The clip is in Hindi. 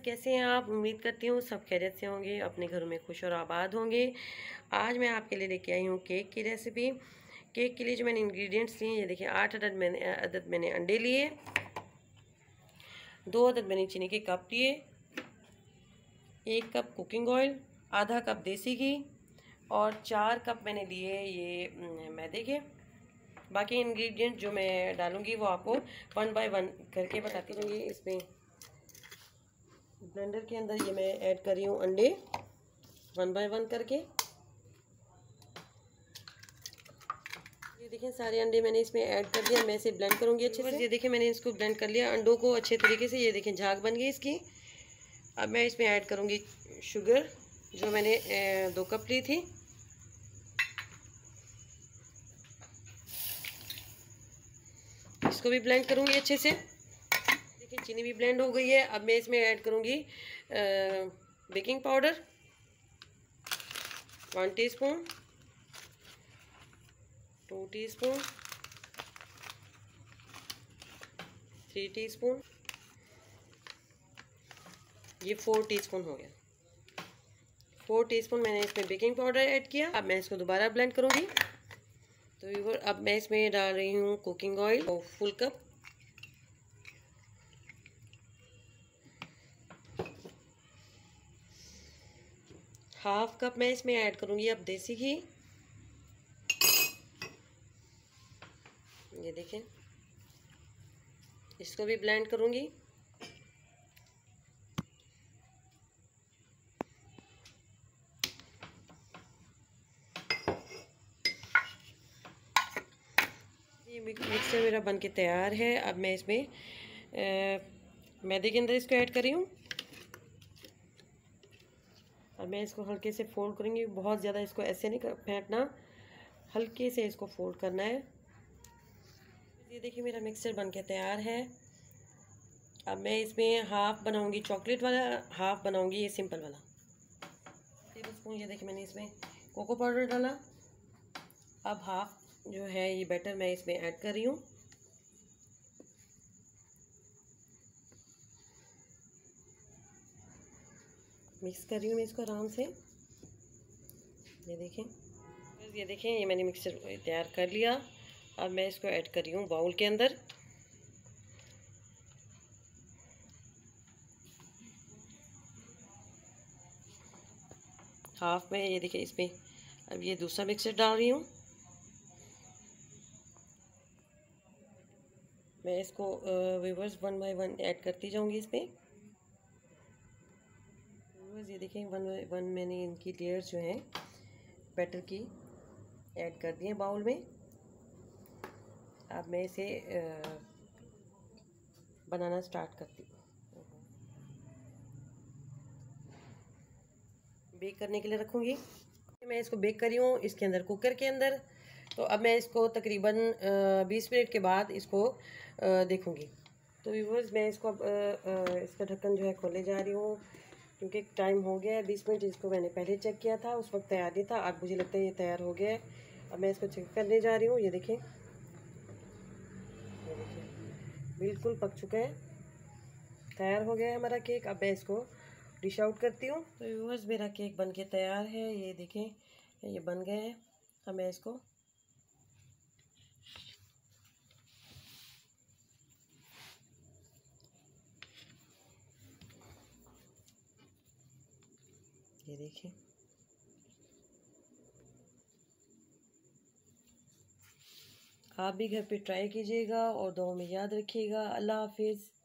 कैसे हैं आप? उम्मीद करती हूँ सब खैरियत से होंगे, अपने घरों में खुश और आबाद होंगे। आज मैं आपके लिए लेके आई हूँ केक की रेसिपी। केक के लिए जो मैंने इंग्रेडिएंट्स लिए, ये देखिए 8 अदद मैंने अंडे लिए, 2 अदद मैंने चीनी के कप लिए, 1 कप कुकिंग ऑयल, आधा कप देसी घी और 4 कप मैंने लिए ये मैदे के। बाकी इंग्रेडिएंट जो मैं डालूँगी वो आपको 1 बाय 1 करके बताती रहूँगी। इसमें ब्लेंडर के अंदर ये मैं ऐड कर रही हूँ अंडे 1 बाय 1 करके। ये देखें सारे अंडे मैंने इसमें ऐड कर दिया। मैं इसे ब्लेंड करूँगी अच्छे से। ये देखें मैंने इसको ब्लेंड कर लिया अंडों को अच्छे तरीके से। ये देखें झाग बन गई इसकी। अब मैं इसमें ऐड करूँगी शुगर जो मैंने 2 कप ली थी। इसको भी ब्लेंड करूँगी अच्छे से। देखिए चीनी भी ब्लेंड हो गई है। अब मैं इसमें ऐड करूँगी baking powder 1 teaspoon, 2 teaspoon, 3 teaspoon, ये 4 टीस्पून हो गया। 4 टीस्पून मैंने इसमें बेकिंग पाउडर ऐड किया। अब मैं इसको दोबारा ब्लेंड करूँगी। तो अब मैं इसमें डाल रही हूँ cooking oil full cup, half cup मैं इसमें ऐड करूँगी अब देसी घी। ये देखें इसको भी ब्लेंड करूँगी। ये मिक्सचर मेरा बनके तैयार है। अब मैं इसमें मैदे के अंदर इसको ऐड कर रही हूँ। अब मैं इसको हल्के से फोल्ड करूँगी। बहुत ज़्यादा इसको ऐसे नहीं फेंटना, हल्के से इसको फोल्ड करना है। ये देखिए मेरा मिक्सचर बनके तैयार है। अब मैं इसमें हाफ बनाऊँगी चॉकलेट वाला, हाफ बनाऊँगी ये सिंपल वाला। टेबल स्पून ये देखिए मैंने इसमें कोको पाउडर डाला। अब हाफ जो है ये बैटर मैं इसमें ऐड कर रही हूँ। मिक्स कर रही हूँ मैं इसको आराम से। ये देखें ये मैंने मिक्सचर तैयार कर लिया। अब मैं इसको ऐड कर रही हूँ बाउल के अंदर। हाफ में ये देखिए इसमें अब ये दूसरा मिक्सचर डाल रही हूँ। मैं इसको व्यूअर्स 1 बाय 1 ऐड करती जाऊँगी इसमें। व्यूअर्स ये देखें 1 बाय 1 मैंने इनकी लेयर्स जो हैं बैटर की ऐड कर दी हैं बाउल में। अब मैं इसे बनाना स्टार्ट करती हूँ। बेक करने के लिए रखूँगी। मैं इसको बेक कर रही हूँ इसके अंदर कुकर के अंदर। तो अब मैं इसको तकरीबन 20 मिनट के बाद इसको देखूँगी। तो व्यूअर्स मैं इसको अब इसका ढक्कन जो है खोले जा रही हूँ क्योंकि टाइम हो गया है 20 मिनट। इसको मैंने पहले चेक किया था, उस वक्त तैयार नहीं था। अब मुझे लगता है ये तैयार हो गया है। अब मैं इसको चेक करने जा रही हूँ। ये देखिए बिल्कुल पक चुका है, तैयार हो गया है हमारा केक। अब मैं इसको डिश आउट करती हूँ। तो व्यूअर्स मेरा केक बनके तैयार है। ये देखें ये बन गए हैं। अब मैं इसको ये देखें आप भी घर पे ट्राई कीजिएगा और दुआ में याद रखिएगा। अल्लाह हाफिज़।